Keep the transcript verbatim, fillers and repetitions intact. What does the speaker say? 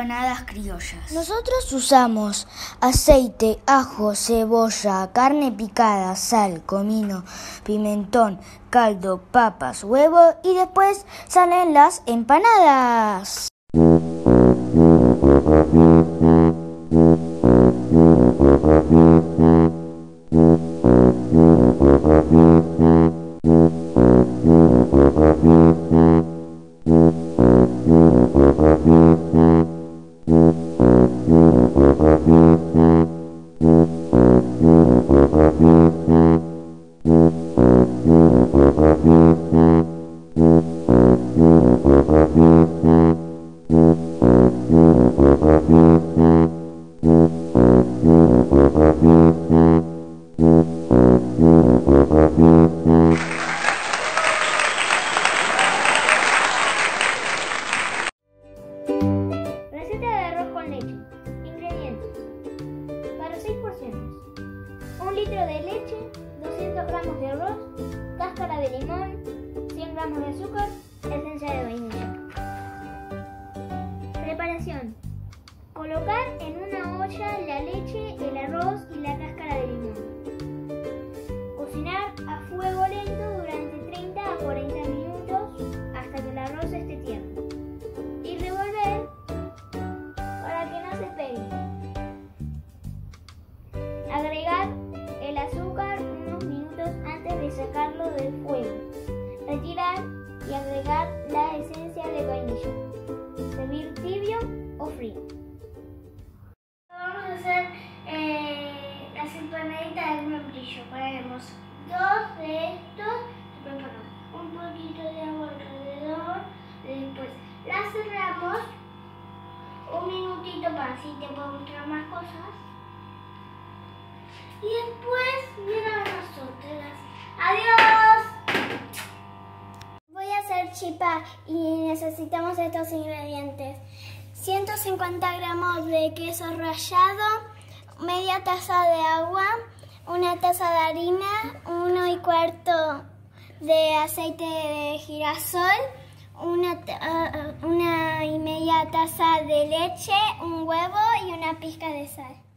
empanadas criollas. Nosotros usamos aceite, ajo, cebolla, carne picada, sal, comino, pimentón, caldo, papas, huevo y después salen las empanadas. Receta de arroz con leche. Ingredientes: para seis porciones, un litro de leche, doscientos gramos de arroz, cáscara de limón, cien gramos de azúcar, esencia de vainilla. Preparación: colocar en una olla la leche, el arroz y la cáscara de limón. Cocinar a fuego lento durante treinta a cuarenta minutos hasta que el arroz esté tierno. Y revolver para que no se pegue. Agregar el azúcar unos minutos antes de sacarlo del fuego. Retirar y agregar la esencia de vainilla. Servir tibio o frío. Vamos a hacer eh, las empanaditas de membrillo. Ponemos dos de estos, un poquito de agua alrededor, después las cerramos un minutito para así te puedo mostrar más cosas. Y después vienen nosotras. ¡Adiós! Voy a hacer chipa y necesitamos estos ingredientes: ciento cincuenta gramos de queso rallado, media taza de agua, una taza de harina, uno y cuarto de aceite de girasol, una, uh, una y media taza de leche, un huevo y una pizca de sal.